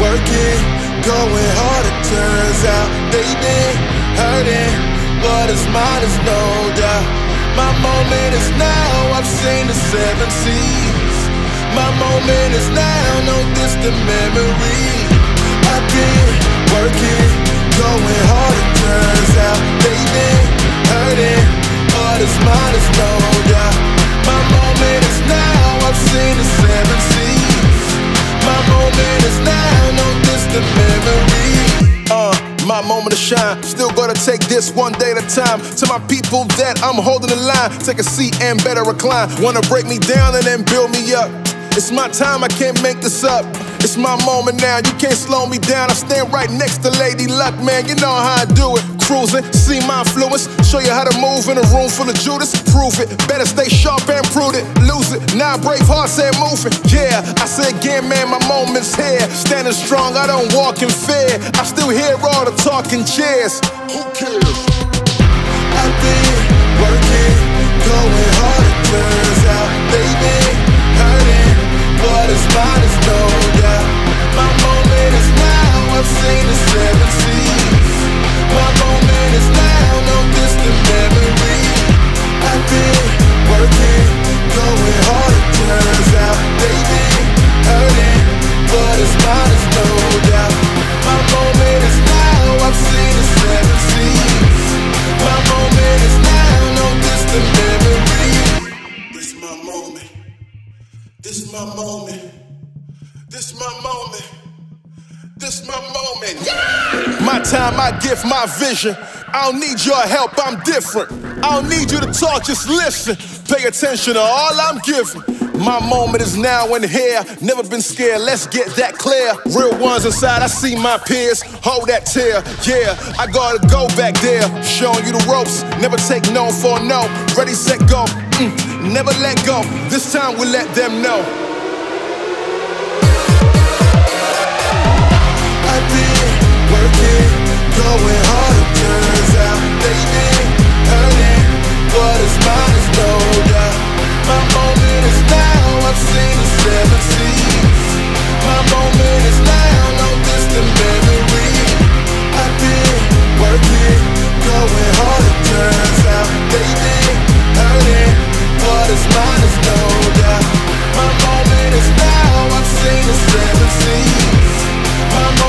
working, going hard, it turns out they been hurting, but it's mine is no doubt. My moment is now, I've seen the 7 seas. My moment is now, no distant memory. I've been working, going hard, it turns out they been hurting, but it's mine is no doubt. My moment is now, I've seen the 7 seas. My moment is now, no distant memory. My moment to shine, still gonna take this one day at a time. To my people that I'm holding the line, take a seat and better recline. Wanna break me down and then build me up. It's my time, I can't make this up. It's my moment now, you can't slow me down. I stand right next to Lady Luck, man, you know how I do it. Cruising, see my influence, show you how to move in a room full of Judas. Prove it, better stay sharp and prudent. Lose it, now brave heart said moving. Yeah, I say again, man, my moment's here. Standing strong, I don't walk in fear. I still hear all the talking chairs. Who cares? I've been working, going hard, it turns out they been hurting, but it's mine is no doubt. My moment is now, I've seen the 7 seas. My moment is now, no distant memory. I've been working, going hard, it turns out they been hurting, but it's mine is no doubt. My moment is now, I've seen the 7 seas. My moment is now, no distant memory. This my moment. This my moment. This my moment. This my moment. Yeah! My time, my gift, my vision. I don't need your help, I'm different. I don't need you to talk, just listen. Pay attention to all I'm giving. My moment is now and here. Never been scared, let's get that clear. Real ones inside, I see my peers. Hold that tear, yeah, I gotta go back there. Showing you the ropes, never take no for no. Ready, set, go, never let go. This time we let them know. I've been working, going hard, it turns out they been hurting, but it's mine is no doubt. My moment is now, I've seen the 7 seas. My moment is now, no distant memory. I've been working, going hard, it turns out they been hurting, but it's mine is no doubt. My moment is now, I've seen the 7 seas. My moment